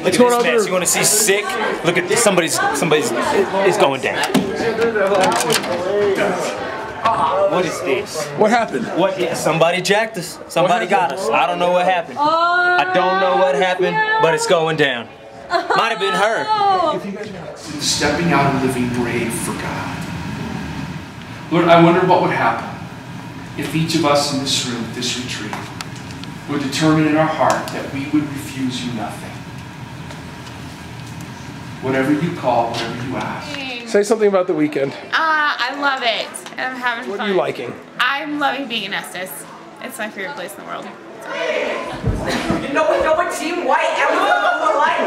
Look at this mess. You want to see sick? Look at this. Somebody's is going down. What is this? What happened? What? Yeah, somebody jacked us. Somebody got us. I don't know what happened. I don't know what happened, but it's going down. Might have been her. Stepping out and living brave for God. Lord, I wonder what would happen if each of us in this room, this retreat, would determine in our heart that we would refuse you nothing. Whatever you call, whatever you ask. Say something about the weekend. I love it. I'm having fun. What are you liking? I'm loving being in Estes. It's my favorite place in the world. You know what, Team White, everyone on the line